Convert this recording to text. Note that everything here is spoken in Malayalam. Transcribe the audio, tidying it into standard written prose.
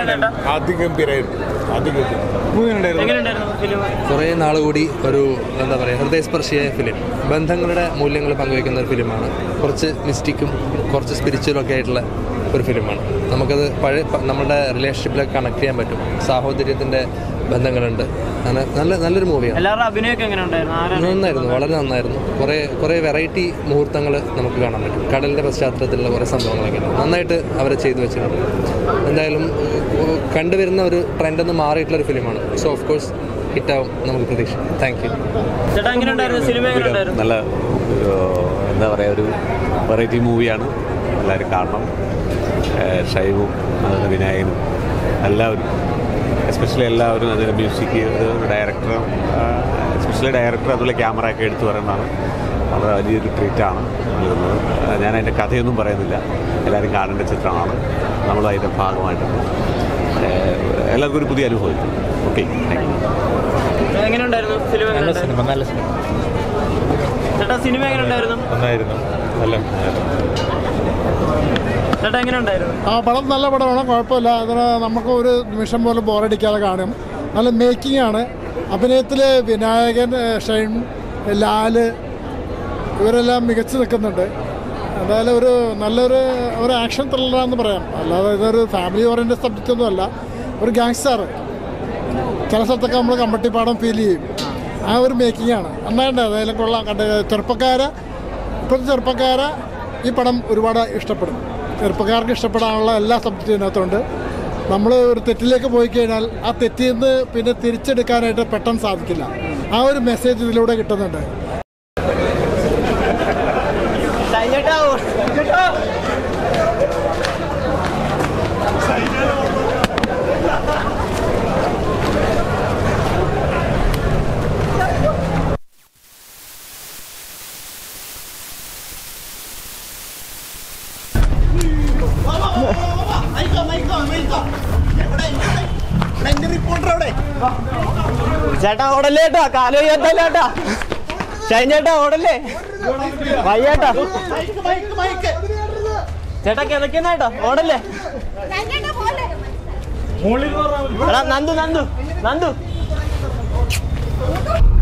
കുറേ നാളുകൂടി ഒരു എന്താ പറയുക ഹൃദയസ്പർശിയായ ഫിലിം, ബന്ധങ്ങളുടെ മൂല്യങ്ങൾ പങ്കുവയ്ക്കുന്ന ഒരു ഫിലിമാണ്. കുറച്ച് മിസ്റ്റിക്കും കുറച്ച് സ്പിരിച്വലും ഒക്കെ ആയിട്ടുള്ള ഒരു ഫിലിമാണ്. നമുക്കത് നമ്മുടെ റിലേഷൻഷിപ്പിലൊക്കെ കണക്ട് ചെയ്യാൻ പറ്റും. സാഹോദര്യത്തിൻ്റെ ബന്ധങ്ങളുണ്ട്. അങ്ങനെ നല്ലൊരു മൂവിയാണ്. നന്നായിരുന്നു, വളരെ നന്നായിരുന്നു. കുറേ വെറൈറ്റി മുഹൂർത്തങ്ങൾ നമുക്ക് കാണാൻ പറ്റും. കടലിൻ്റെ പശ്ചാത്തലത്തിലുള്ള കുറേ സംഭവങ്ങളൊക്കെ നന്നായിട്ട് അവർ ചെയ്തു വെച്ചിട്ടുണ്ട്. എന്തായാലും കണ്ടുവരുന്ന ഒരു ട്രെൻഡൊന്നും മാറിയിട്ടുള്ളൊരു ഫിലിമാണ്. സോ ഓഫ് കോഴ്സ് ഹിറ്റാവും നമുക്ക് പ്രതീക്ഷ. Thank you. നല്ല എന്താ പറയുക, ഒരു വെറൈറ്റി മൂവിയാണ്. എല്ലാവരും കാണണം. ഷൈവും അതുപോലെ വിനായകനും എല്ലാവരും, എസ്പെഷ്യലി എല്ലാവരും അതിൻ്റെ മ്യൂസിക്, ഡയറക്ടർ, എസ്പെഷ്യലി ഡയറക്ടർ അതുപോലെ ക്യാമറ ഒക്കെ എടുത്തു പറയുന്നതാണ്. വളരെ വലിയൊരു ട്രീറ്റാണ് നൽകുന്നത്. ഞാൻ അതിൻ്റെ കഥയൊന്നും പറയുന്നില്ല, എല്ലാവരും കാണേണ്ട ചിത്രമാണ്. നമ്മളും അതിൻ്റെ ഭാഗമായിട്ടുണ്ട്. എല്ലാവർക്കും ഒരു പുതിയ അനുഭവം. Okay, thank you. പടം നല്ല പടമാണ്, കുഴപ്പമില്ല. അതിന് നമുക്ക് ഒരു നിമിഷം പോലും ബോറടിക്കാതെ കാണും. നല്ല മേക്കിംഗ് ആണ്. അഭിനയത്തിൽ വിനായകൻ, ഷൈൻ, ലാല് ഇവരെല്ലാം മികച്ചു നിൽക്കുന്നുണ്ട്. എന്തായാലും നല്ലൊരു ആക്ഷൻ ത്രില്ലറാണെന്ന് പറയാം. അല്ലാതെ ഇതൊരു ഫാമിലി ഓറിയൻറ്റഡ് സബ്ജക്റ്റ് ഒന്നും അല്ല. ഒരു ഗാങ്സ്റ്റർ ചില സ്ഥലത്തൊക്കെ നമ്മൾ കമ്പട്ടിപ്പാടം ഫീൽ ചെയ്യും. ആ ഒരു മേക്കിംഗാണ് നന്നായിട്ട്. അതായത് കൊള്ളാം. ഇപ്പോഴത്തെ ചെറുപ്പക്കാരെ ഈ പടം ഒരുപാട് ഇഷ്ടപ്പെടും. ചെറുപ്പക്കാർക്ക് ഇഷ്ടപ്പെടാനുള്ള എല്ലാ സബ്ജക്റ്റും ഇതിനകത്തുണ്ട്. നമ്മൾ ഒരു തെറ്റിലേക്ക് പോയി കഴിഞ്ഞാൽ ആ തെറ്റിൽ നിന്ന് പിന്നെ തിരിച്ചെടുക്കാനായിട്ട് പെട്ടെന്ന് സാധിക്കില്ല. ആ ഒരു മെസ്സേജ് ഇതിലൂടെ കിട്ടുന്നുണ്ട്. ചേട്ടാ ഓടല്ലേ കേട്ടോ, കാലോ ചേട്ടാ. ഷൈൻ ചേട്ടാ ഓടല്ലേ, വയ്യേട്ടാ. ചേട്ടാ കിതക്കുന്നേട്ടോ, ഓടല്ലേ. നന്ദു